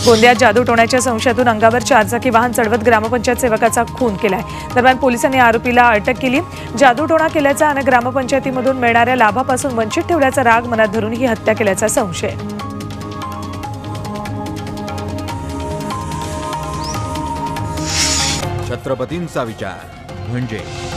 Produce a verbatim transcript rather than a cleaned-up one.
गोंदियात जादूटोण्याच्या संशयातून अंगावर चारचाकी वाहन चढवत ग्रामपंचायत सेवकाचा खून केलाय। दरम्यान पोलिसांनी आरोपीला अटक केली। जादूटोणा केल्याचा आणि ग्रामपंचायतीमधून मिळणाऱ्या लाभापासून वंचित ठेवल्याचा राग मनात धरून ही हत्या केल्याचा संशय। छत्रपतींचा विचार म्हणजे